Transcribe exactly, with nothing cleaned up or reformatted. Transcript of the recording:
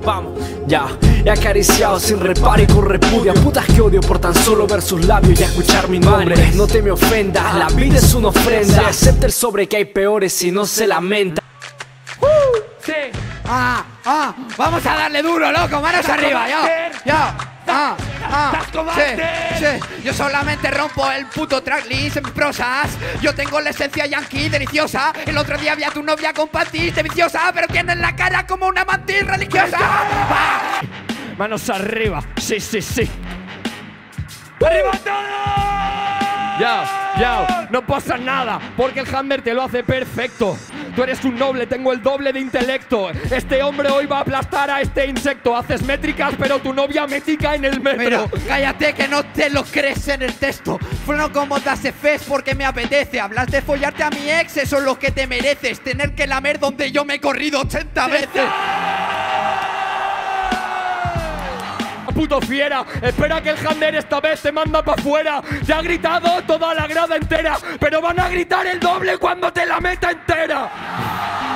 vamos, ya. He acariciado sin reparo y con repudia putas que odio por tan solo ver sus labios y escuchar mi nombre. No te me ofendas, la vida es una ofrenda. Acepta el sobre que hay peores y no se lamenta. Uh, sí. Ah, ah, vamos a darle duro, loco, manos arriba, yo, yo, ah, ah, sí, sí. Yo solamente rompo el puto tracklist en mis prosas. Yo tengo la esencia yankee deliciosa. El otro día vi a tu novia con panties deliciosa, pero tiene la cara como una mantis religiosa. Ah. Manos arriba, sí, sí, sí. ¡Arriba todos! Ya, ya, no pasa nada, porque el Hammer te lo hace perfecto. Tú eres un noble, tengo el doble de intelecto. Este hombre hoy va a aplastar a este insecto. Haces métricas, pero tu novia métrica en el metro. Mira, cállate que no te lo crees en el texto. Fueron como das fes porque me apetece. Hablas de follarte a mi ex, eso es lo que te mereces. Tener que lamer donde yo me he corrido ochenta veces. Puto fiera, espera que el Hammer esta vez te manda pa' afuera. Ya ha gritado toda la grada entera, pero van a gritar el doble cuando te la meta entera.